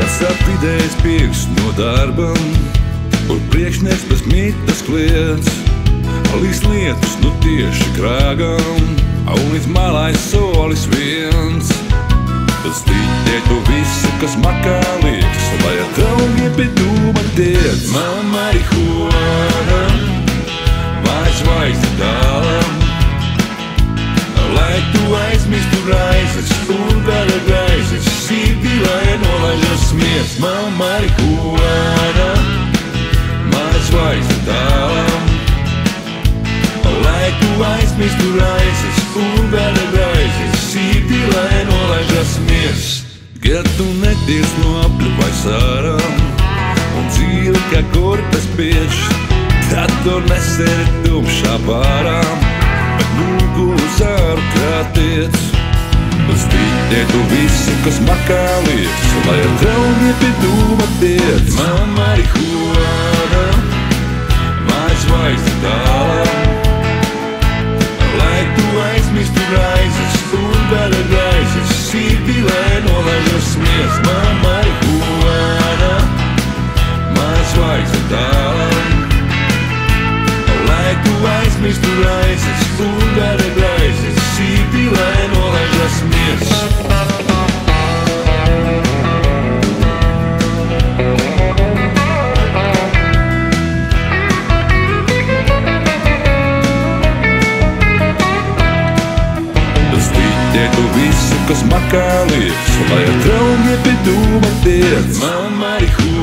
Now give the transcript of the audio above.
Sapidējis pieks no darba, kur priekšnieks bez mītas kliedz. Līdz lietus nu tieši krāgam, un līdz malais solis viens. Tad stīķē tu visu, kas makā liekas, lai ar draugiem pie dūma tiec. Man marihuana, vai zvaigzne tālam, lai tu aizmirstu raizes un vēl raizes, sirdī lai nolaižas smies. Man marihuana, vai zvaigzne tālam, lai tu aizmirstu raizes un vēl raizes, sirdī lai nolaižas smies. Kad tu netiec no apļu vai sārām, un dzīve kā korpes pieš, tad tu nesēri tumšā pārām, bet nūgu zāru kā tiec. Tad stīķē tu visu, kas makā liekas, lai ar draugiem pie dūma tiec. Man marihuana, vai zvaigzne tālam, lai tu aizmirstu raizes un vēl raizes, sirdī lai nolaižas smies. Man marihuana, vai zvaigzne tālam, lai tu aizmirstu raizes un vēl raizes, sirdī lai nolaižas smies. Tu visu, kas makā liekas, lai ar draugiem pie dūma tiec. Man marihuana,